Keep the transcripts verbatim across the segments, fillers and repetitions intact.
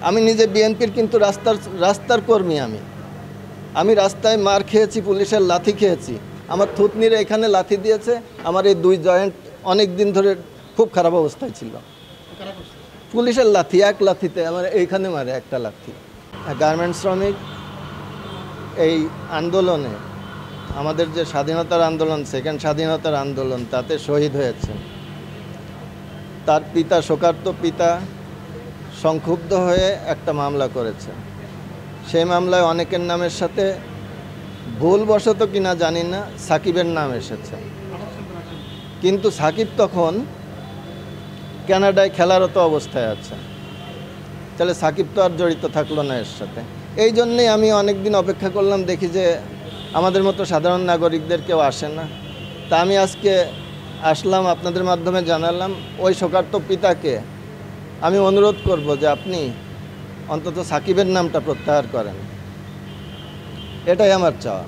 আমি নিজে বিএনপির কিন্তু রাস্তার রাস্তার কর্মী। আমি আমি রাস্তায় মার খেয়েছি, পুলিশের লাথি খেয়েছি। আমার থুতনিরে এখানে লাথি দিয়েছে। আমার এই দুই জয়েন্ট অনেক দিন ধরে খুব খারাপ অবস্থায় ছিল। পুলিশের লাথি, এক লাথিতে আমার এইখানে মারে একটা লাথি। গার্মেন্টস শ্রমিক এই আন্দোলনে, আমাদের যে স্বাধীনতার আন্দোলন, সেকেন্ড স্বাধীনতার আন্দোলন, তাতে শহীদ হয়েছেন। তার পিতা, শোকার্ত পিতা সংক্ষুব্ধ হয়ে একটা মামলা করেছে। সেই মামলায় অনেকের নামের সাথে ভুলবশত কিনা জানি না সাকিবের নাম এসেছে, কিন্তু সাকিব তখন কানাডায় খেলারত অবস্থায় আছে। তাহলে সাকিব তো আর জড়িত থাকলো না এর সাথে। এই জন্যেই আমি অনেক দিন অপেক্ষা করলাম, দেখি যে আমাদের মতো সাধারণ নাগরিকদের কেউ আসে না। তা আমি আজকে আসলাম, আপনাদের মাধ্যমে জানালাম ওই শোকার্ত পিতাকে আমি অনুরোধ করব যে আপনি অন্তত সাকিবের নামটা প্রত্যাহার করেন। এটাই আমার চাওয়া।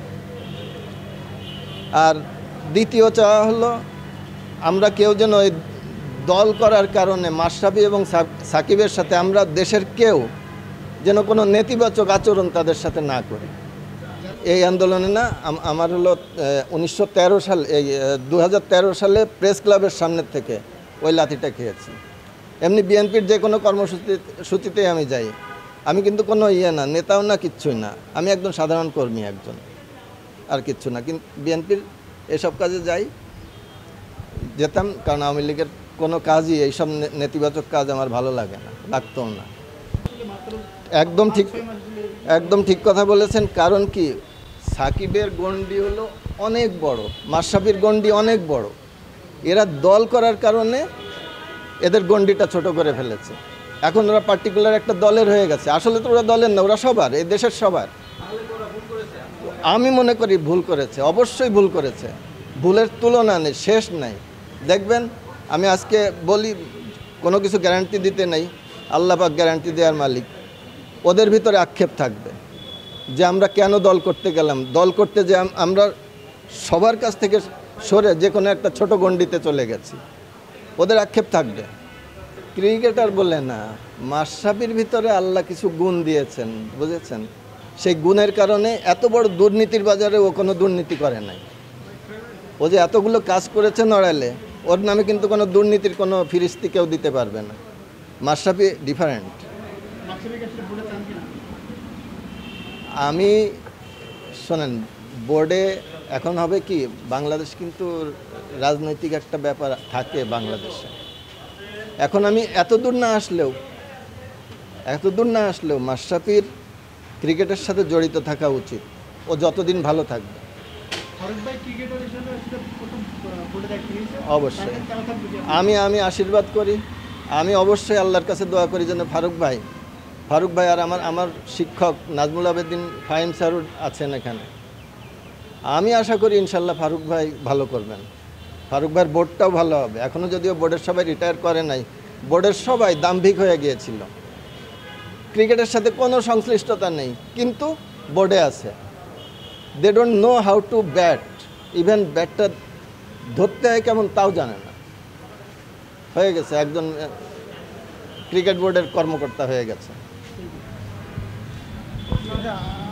আর দ্বিতীয় চাওয়া হলো, আমরা কেউ যেন ওই দল করার কারণে মাশরাফি এবং সাকিবের সাথে আমরা দেশের কেউ যেন কোনো নেতিবাচক আচরণ তাদের সাথে না করি। এই আন্দোলনে না আমার হলো উনিশশো তেরো সাল এই দু হাজার তেরো সালে প্রেস ক্লাবের সামনের থেকে ওই লাথিটা খেয়েছি। এমনি বিএনপির যে কোনো কর্মসূচি সূচিতেই আমি যাই। আমি কিন্তু কোনো ইয়ে না, নেতাও না, কিচ্ছুই না। আমি একজন সাধারণ কর্মী একজন, আর কিচ্ছু না। কিন্তু বিএনপির এসব কাজে যাই, যেতাম, কারণ আওয়ামী লীগের কোনো কাজই, এইসব নেতিবাচক কাজ আমার ভালো লাগে না, লাগতও না। একদম ঠিক, একদম ঠিক কথা বলেছেন। কারণ কি, সাকিবের গণ্ডি হলো অনেক বড়, মাশরাফির গণ্ডি অনেক বড়। এরা দল করার কারণে এদের গণ্ডিটা ছোট করে ফেলেছে। এখন ওরা পার্টিকুলার একটা দলের হয়ে গেছে। আসলে তো ওরা দলের না, ওরা সবার, এই দেশের সবার। আমি মনে করি ভুল করেছে, অবশ্যই ভুল করেছে। ভুলের তুলনা নেই, শেষ নাই। দেখবেন, আমি আজকে বলি, কোনো কিছু গ্যারান্টি দিতে নেই, আল্লাহ পাক গ্যারান্টি দেওয়ার মালিক। ওদের ভিতরে আক্ষেপ থাকবে যে আমরা কেন দল করতে গেলাম, দল করতে যে আমরা সবার কাছ থেকে সরে যে কোনো একটা ছোট গণ্ডিতে চলে গেছি, ওদের আক্ষেপ থাকবে। ক্রিকেটার বলে না, মাশরাফির ভিতরে আল্লাহ কিছু গুণ দিয়েছেন, বুঝেছেন? সেই গুণের কারণে এত বড় দুর্নীতির বাজারে ও কোনো দুর্নীতি করে নাই। ও যে এতগুলো কাজ করেছে নড়াইলে, ওর নামে কিন্তু কোনো দুর্নীতির কোনো ফিরিস্তি কেউ দিতে পারবে না। মাশরাফি ডিফারেন্ট। আমি শোনেন, বোর্ডে এখন হবে কি, বাংলাদেশ কিন্তু রাজনৈতিক একটা ব্যাপার থাকে বাংলাদেশে। এখন আমি এত দূর না আসলেও এত দূর না আসলেও মাশরাফির ক্রিকেটের সাথে জড়িত থাকা উচিত। ও যতদিন ভালো থাকবে। অবশ্যই আমি আমি আশীর্বাদ করি। আমি অবশ্যই আল্লাহর কাছে দোয়া করি যেন ফারুক ভাই ফারুক ভাই আর আমার আমার শিক্ষক নাজমুল আবেদিন ফাহিম স্যার আছেন এখানে। আমি আশা করি ইনশাল্লাহ ফারুক ভাই ভালো করবেন। ফারুক ভাইয়ের বোর্ডটাও ভালো হবে। এখনও যদিও বোর্ডের সবাই রিটায়ার করে নাই, বোর্ডের সবাই দাম্ভিক হয়ে গিয়েছিল। ক্রিকেটের সাথে কোনো সংশ্লিষ্টতা নেই, কিন্তু বোর্ডে আছে। They don't know how to bat, even ব্যাটটা ধরতে হয় কেমন তাও জানে না। হয়ে গেছে একজন ক্রিকেট বোর্ডের কর্মকর্তা হয়ে গেছে।